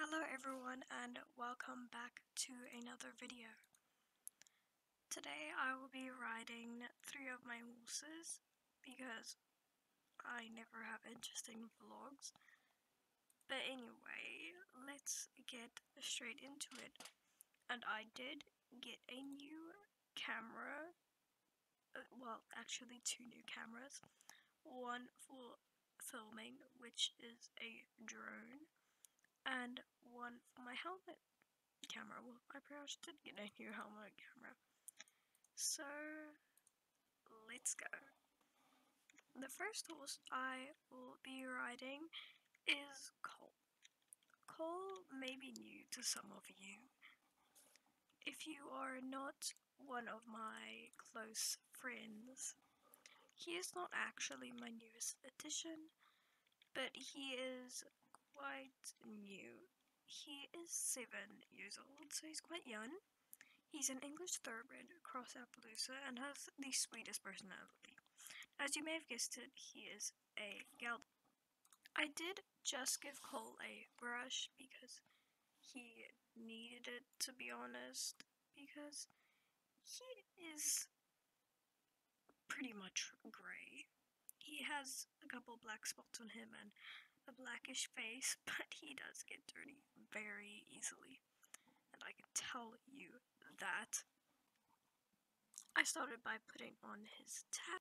Hello everyone and welcome back to another video. Today I will be riding 3 of my horses because I never have interesting vlogs. But anyway, let's get straight into it. And I did get a new camera, well actually 2 new cameras. One for filming, which is a drone, and one for my helmet camera. Well, I pretty much did get a new helmet camera. So, let's go. The first horse I will be riding is Cole. Cole may be new to some of you. If you are not one of my close friends, he is not actually my newest addition, but he is quite new. He is 7 years old, so he's quite young. He's an English thoroughbred cross Appaloosa and has the sweetest personality. As you may have guessed it, he is a gelding. I did just give Cole a brush because he needed it, to be honest, because he is pretty much grey. He has a couple black spots on him and a blackish face, but he does get dirty very easily. And I can tell you that. I started by putting on his tag.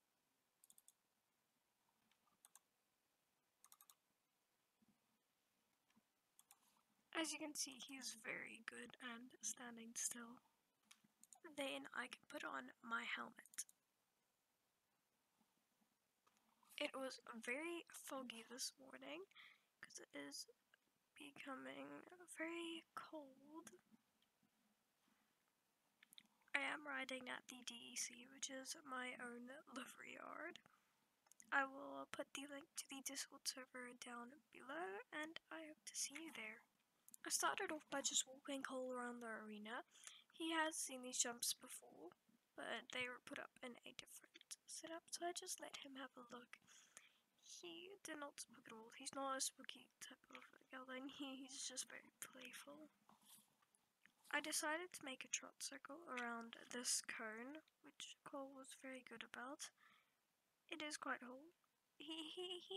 As you can see, he's very good and standing still. Then I can put on my helmet. It was very foggy this morning because it is becoming very cold. I am riding at the DEC, which is my own livery yard. I will put the link to the Discord server down below, and I hope to see you there. I started off by just walking Cole around the arena. He has seen these jumps before, but they were put up in a different setup, so I just let him have a look. He did not spook at all. He's not a spooky type of gelding, he's just very playful. I decided to make a trot circle around this cone, which Cole was very good about. It is quite whole. He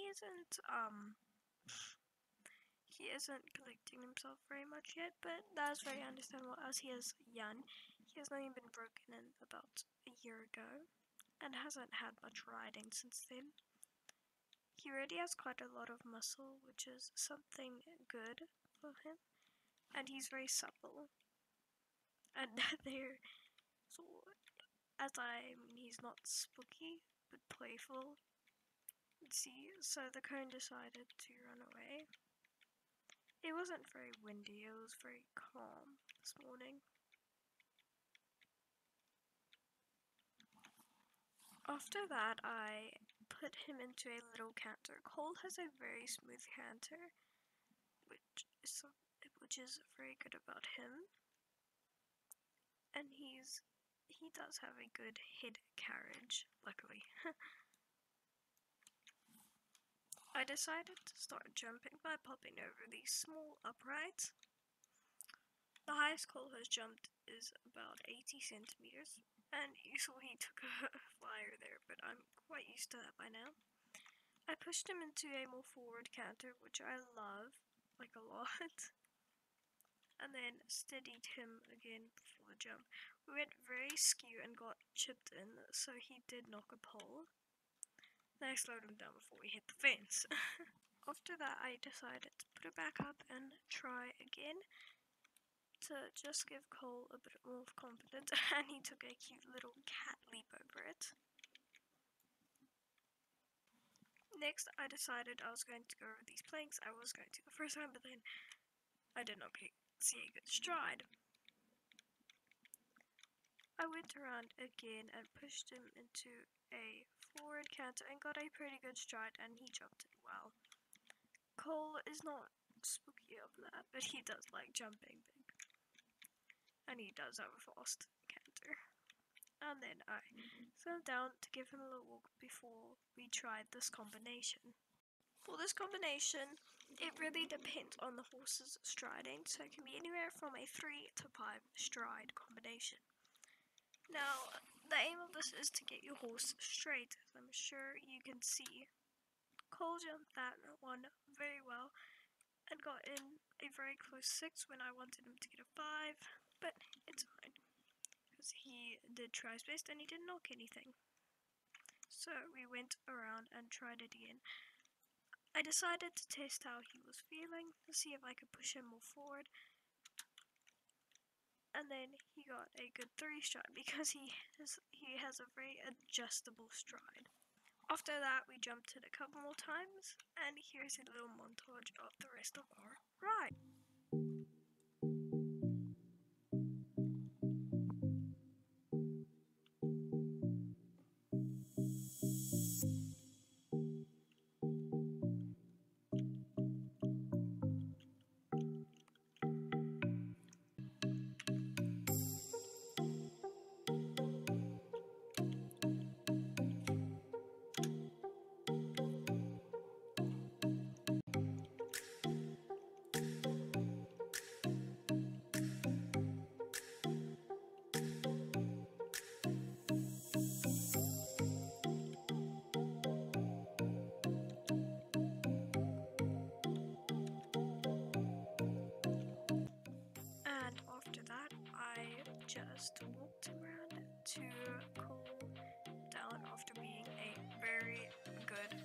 isn't collecting himself very much yet, but that's very understandable as he is young. He has only been broken in about a year ago and hasn't had much riding since then. He already has quite a lot of muscle, which is something good for him, and he's very supple. And there, so he's not spooky but playful. Let's see, so the cone decided to run away. It wasn't very windy, it was very calm this morning. After that, I put him into a little canter. Cole has a very smooth canter, which is very good about him. And he does have a good head carriage, luckily. I decided to start jumping by popping over these small uprights. The highest Cole has jumped is about 80 centimeters, and you saw he took a flyer there, but I'm quite used to that by now. I pushed him into a more forward canter, which I love, like a lot, and then steadied him again before the jump. We went very skew and got chipped in, so he did knock a pole. Then I slowed him down before we hit the fence. After that, I decided to put it back up and try again to just give Cole a bit more confidence, and he took a cute little cat leap over it. Next, I decided I was going to go over these planks. I was going to the first time, but then I did not see a good stride. I went around again and pushed him into a forward canter and got a pretty good stride, and he jumped it well. Cole is not spooky of that, but he does like jumping big. And he does have a fast canter. And then I slowed down to give him a little walk before we tried this combination. For this combination, It really depends on the horse's striding, so it can be anywhere from a 3 to 5 stride combination. Now, the aim of this is to get your horse straight, as I'm sure you can see. Cole jumped that one very well and got in a very close 6 when I wanted him to get a 5, but it's fine, because he did try his best and he didn't knock anything. So we went around and tried it again. I decided to test how he was feeling, to see if I could push him more forward. And then he got a good 3 stride because he has a very adjustable stride. After that, we jumped it a couple more times, and here's a little montage of the rest of our ride. And after that, I just walked around to cool down after being a very good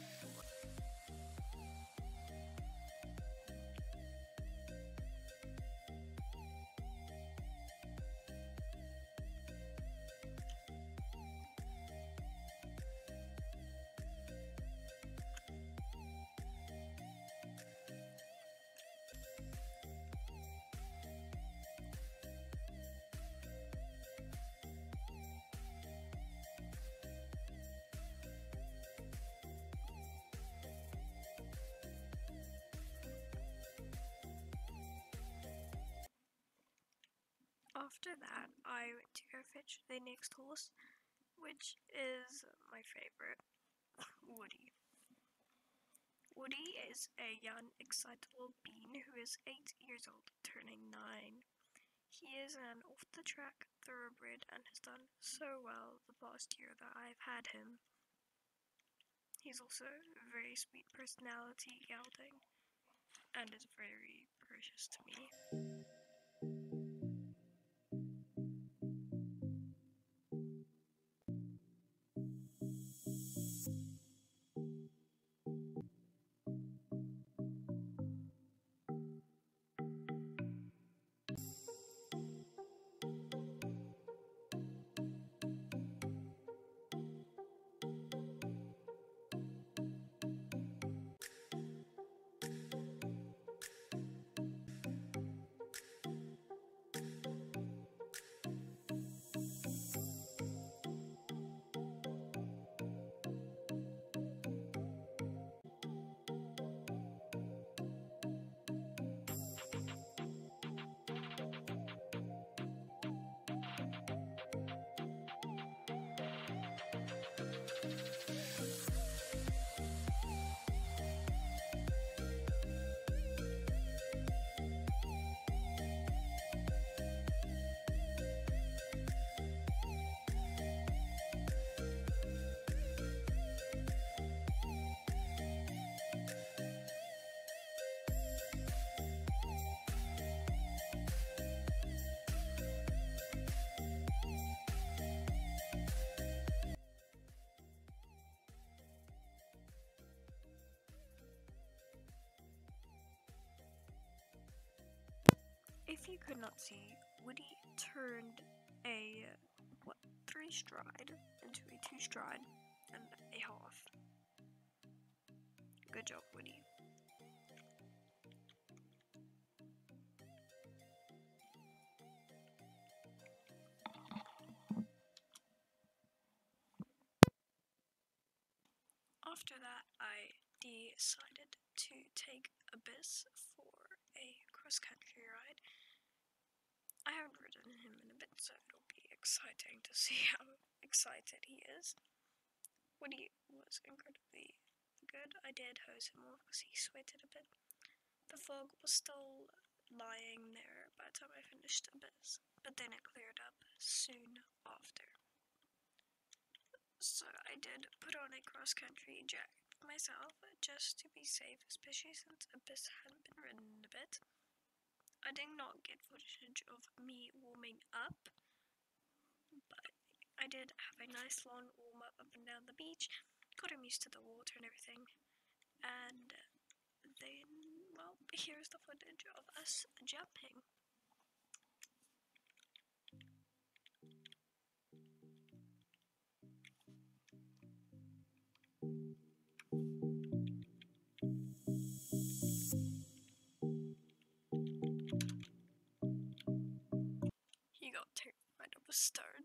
After that, I went to go fetch the next horse, which is my favorite, Woody. Woody is a young, excitable bean who is 8 years old, turning 9. He is an off-the-track thoroughbred and has done so well the past year that I've had him. He's also a very sweet personality, gelding, and is very precious to me. If you could not see, Woody turned a 3 stride into a 2 stride and a half. Good job, Woody. After that, I decided to take Abyss for a cross-country ride. I haven't ridden him in a bit, so it'll be exciting to see how excited he is. Woody was incredibly good. I did hose him off because he sweated a bit. The fog was still lying there by the time I finished Abyss, but then it cleared up soon after. So I did put on a cross-country jacket myself just to be safe, especially since Abyss hadn't been ridden in a bit. I did not get footage of me warming up, but I did have a nice long warm up and down the beach, got him used to the water and everything, and then, well, here's the footage of us jumping. He got terrified of a stone.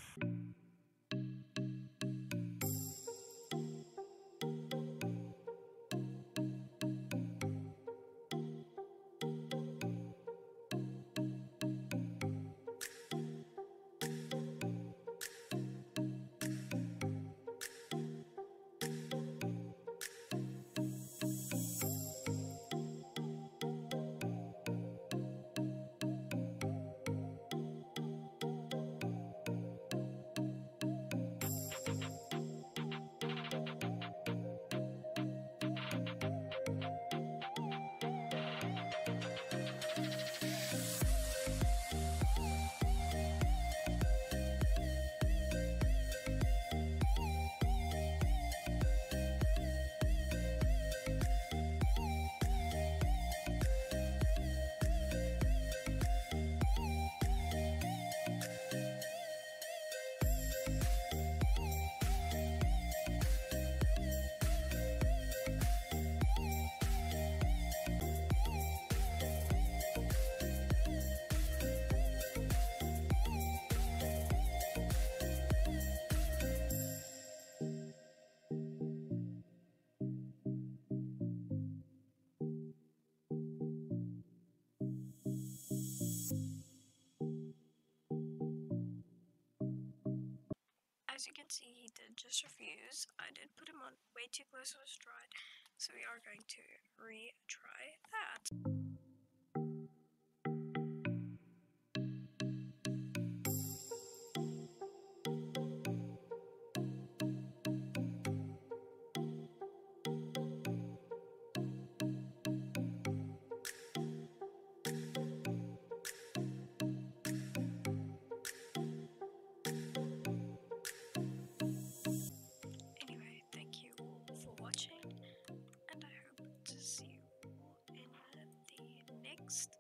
As you can see, he did just refuse. I did put him on way too close to his stride, so we are going to retry that. Anyway, thank you all for watching, and I hope to see you all in the next